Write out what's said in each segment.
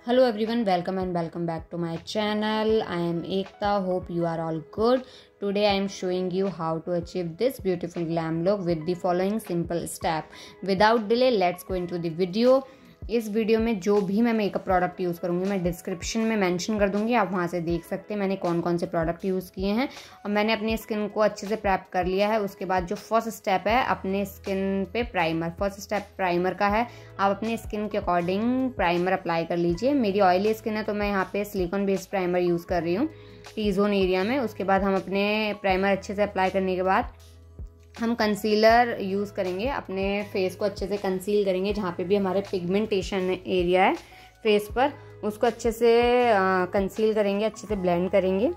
Hello everyone, welcome and welcome back to my channel. I am Ekta. Hope you are all good. Today I am showing you how to achieve this beautiful glam look with the following simple step. Without delay, let's go into the video. इस video में जो भी मैं makeup product use करूँगी मैं description में mention कर दूँगी, आप वहाँ से देख सकते हैं मैंने कौन कौन से प्रोडक्ट यूज़ किए हैं। और मैंने अपनी स्किन को अच्छे से प्रेप कर लिया है। उसके बाद जो फर्स्ट स्टेप है अपने स्किन पे प्राइमर, फर्स्ट स्टेप प्राइमर का है। आप अपने स्किन के अकॉर्डिंग प्राइमर अप्लाई कर लीजिए। मेरी ऑयली स्किन है तो मैं यहाँ पे सिलिकॉन बेस्ड प्राइमर यूज़ कर रही हूँ टी जोन एरिया में। उसके बाद हम अपने प्राइमर अच्छे से अप्लाई करने के बाद हम कंसीलर यूज़ करेंगे, अपने फेस को अच्छे से कंसील करेंगे। जहाँ पे भी हमारे पिगमेंटेशन एरिया है फेस पर उसको अच्छे से कंसील करेंगे, अच्छे से ब्लेंड करेंगे।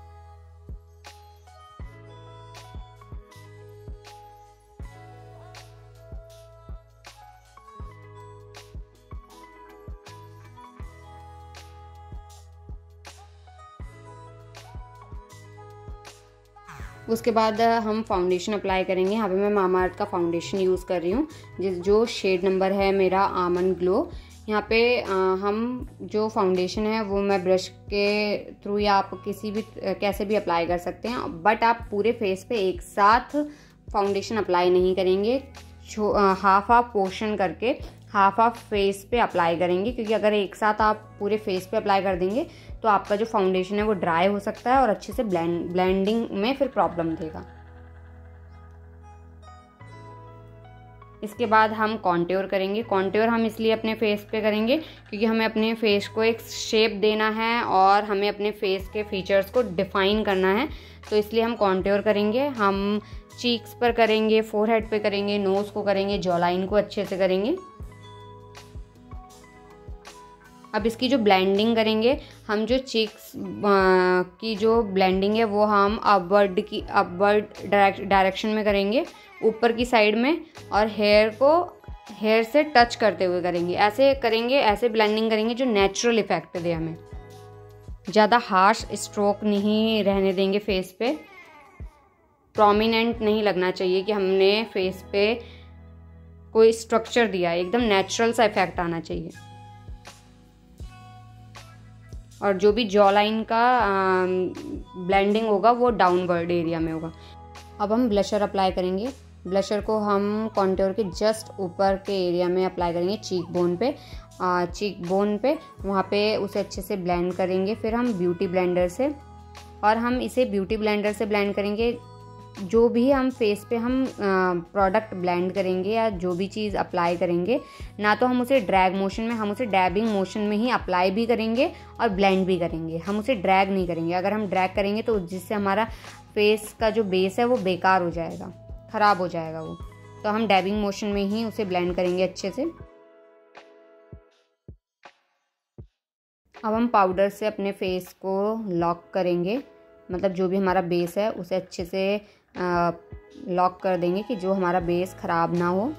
उसके बाद हम फाउंडेशन अप्लाई करेंगे। यहाँ पे मैं मामाअर्थ का फाउंडेशन यूज़ कर रही हूँ, जो शेड नंबर है मेरा आमंड ग्लो। यहाँ पे हम जो फाउंडेशन है वो मैं ब्रश के थ्रू या आप कैसे भी अप्लाई कर सकते हैं, बट आप पूरे फेस पे एक साथ फाउंडेशन अप्लाई नहीं करेंगे। हाफ पोर्शन करके हाफ फेस पे अप्लाई करेंगे, क्योंकि अगर एक साथ आप पूरे फेस पे अप्लाई कर देंगे तो आपका जो फाउंडेशन है वो ड्राई हो सकता है और अच्छे से ब्लेंडिंग में फिर प्रॉब्लम देगा। इसके बाद हम कॉन्ट्योर करेंगे। कॉन्ट्योर हम इसलिए अपने फेस पे करेंगे क्योंकि हमें अपने फेस को एक शेप देना है और हमें अपने फेस के फीचर्स को डिफाइन करना है, तो इसलिए हम कॉन्ट्योर करेंगे। हम चीक्स पर करेंगे, फोरहेड पे करेंगे, नोज को करेंगे, जॉ लाइन को अच्छे से करेंगे। अब इसकी जो ब्लेंडिंग करेंगे, हम जो चीक्स की जो ब्लेंडिंग है वो हम अपवर्ड डायरेक्शन में करेंगे, ऊपर की साइड में, और हेयर से टच करते हुए करेंगे। ऐसे करेंगे, ऐसे ब्लेंडिंग करेंगे जो नेचुरल इफेक्ट दे हमें। ज़्यादा हार्श स्ट्रोक नहीं रहने देंगे फेस पे, प्रोमिनेंट नहीं लगना चाहिए कि हमने फेस पे कोई स्ट्रक्चर दिया है, एकदम नेचुरल सा इफेक्ट आना चाहिए। और जो भी जॉ लाइन का ब्लेंडिंग होगा वो डाउनवर्ड एरिया में होगा। अब हम ब्लशर अप्लाई करेंगे। ब्लशर को हम कॉन्टोर के जस्ट ऊपर के एरिया में अप्लाई करेंगे, चीक बोन पे वहाँ पे उसे अच्छे से ब्लेंड करेंगे। फिर हम ब्यूटी ब्लेंडर से, और हम इसे ब्यूटी ब्लेंडर से ब्लेंड करेंगे। जो भी हम फेस पे हम प्रोडक्ट ब्लेंड करेंगे या जो भी चीज़ अप्लाई करेंगे, ना तो हम उसे ड्रैग मोशन में, हम उसे डैबिंग मोशन में ही अप्लाई भी करेंगे और ब्लेंड भी करेंगे। हम उसे ड्रैग नहीं करेंगे। अगर हम ड्रैग करेंगे तो जिससे हमारा फेस का जो बेस है वो बेकार हो जाएगा, ख़राब हो जाएगा वो। तो हम डैबिंग मोशन में ही उसे ब्लेंड करेंगे अच्छे से। अब हम पाउडर से अपने फेस को लॉक करेंगे, मतलब जो भी हमारा बेस है उसे अच्छे से लॉक कर देंगे कि जो हमारा बेस ख़राब ना हो।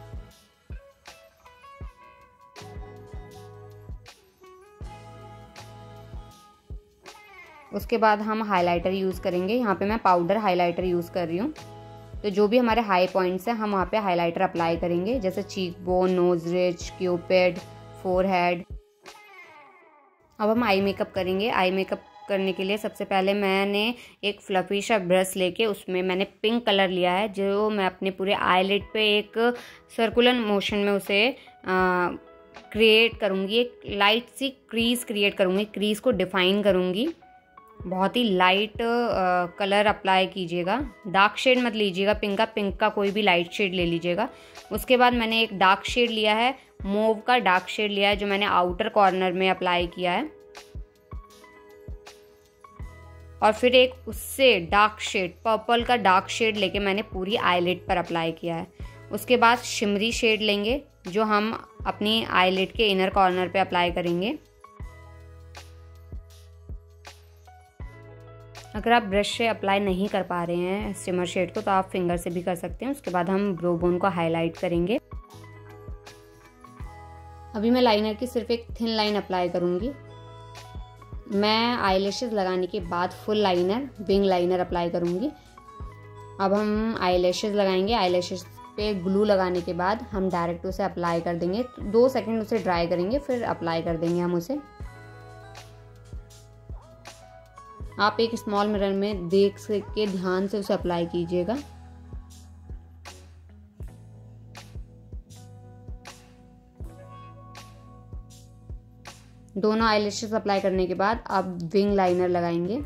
उसके बाद हम हाइलाइटर यूज़ करेंगे। यहाँ पे मैं पाउडर हाइलाइटर यूज़ कर रही हूँ। तो जो भी हमारे हाई पॉइंट्स हैं हम वहाँ पे हाइलाइटर अप्लाई करेंगे, जैसे cheek bone, nose ridge, cupid, forehead. अब हम आई मेकअप करेंगे। आई मेकअप करने के लिए सबसे पहले मैंने एक फ्लफी सा ब्रश लेके उसमें मैंने पिंक कलर लिया है, जो मैं अपने पूरे आईलिड पे एक सर्कुलर मोशन में उसे क्रिएट करूँगी। एक लाइट सी क्रीज क्रिएट करूँगी, क्रीज को डिफाइन करूँगी। बहुत ही लाइट कलर अप्लाई कीजिएगा, डार्क शेड मत लीजिएगा पिंक का कोई भी लाइट शेड ले लीजिएगा। उसके बाद मैंने एक डार्क शेड लिया है, मोव का डार्क शेड लिया है, जो मैंने आउटर कॉर्नर में अप्लाई किया है। और फिर एक उससे डार्क शेड, पर्पल का डार्क शेड लेके मैंने पूरी आईलिड पर अप्लाई किया है। उसके बाद शिमरी शेड लेंगे, जो हम अपनी आईलिड के इनर कॉर्नर पे अप्लाई करेंगे। अगर आप ब्रश से अप्लाई नहीं कर पा रहे हैं शिमर शेड को तो आप फिंगर से भी कर सकते हैं। उसके बाद हम ब्रो बोन को हाईलाइट करेंगे। अभी मैं लाइनर की सिर्फ एक थिन लाइन अप्लाई करूँगी। मैं आईलैशेस लगाने के बाद full liner, wing liner apply करूँगी। अब हम आईलैशेस लगाएंगे। आईलैशेस पे ग्लू लगाने के बाद हम डायरेक्ट उसे अप्लाई कर देंगे। 2 सेकंड उसे ड्राई करेंगे, फिर अप्लाई कर देंगे हम उसे। आप एक स्मॉल मिरर में देख के ध्यान से उसे अप्लाई कीजिएगा। दोनों आईलैशेस अप्लाई करने के बाद आप विंग लाइनर लगाएंगे।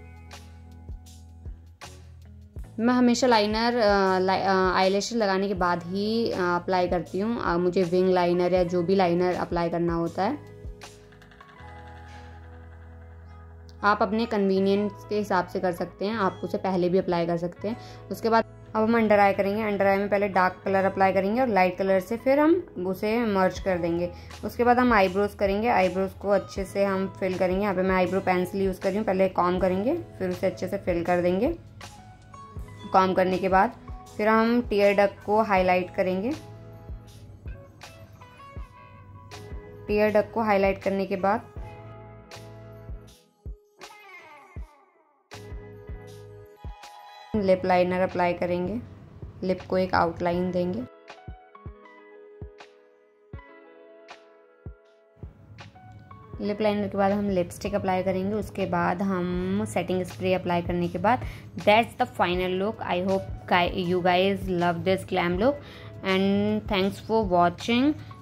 मैं हमेशा लाइनर आईलैशेस लगाने के बाद ही अप्लाई करती हूँ। मुझे विंग लाइनर या जो भी लाइनर अप्लाई करना होता है, आप अपने कन्वीनियंस के हिसाब से कर सकते हैं। आप उसे पहले भी अप्लाई कर सकते हैं। उसके बाद अब हम अंडर आई करेंगे। अंडर आई में पहले डार्क कलर अप्लाई करेंगे और लाइट कलर से फिर हम उसे मर्ज कर देंगे। उसके बाद हम आईब्रोज करेंगे। आईब्रोज को अच्छे से हम फिल करेंगे। यहाँ पे मैं आईब्रो पेंसिल यूज़ कर रही हूँ। पहले कॉम करेंगे, फिर उसे अच्छे से फिल कर देंगे। कॉम करने के बाद फिर हम टीयर डक को हाईलाइट करेंगे। टीयर डक को हाईलाइट करने के बाद लिप लाइनर अप्लाई करेंगे। लिप को एक आउटलाइन देंगे। लिप लाइनर के बाद हम लिपस्टिक अप्लाई करेंगे। उसके बाद हम सेटिंग स्प्रे अप्लाई करने के बाद that's the final look. I hope you guys love this glam look and thanks for watching.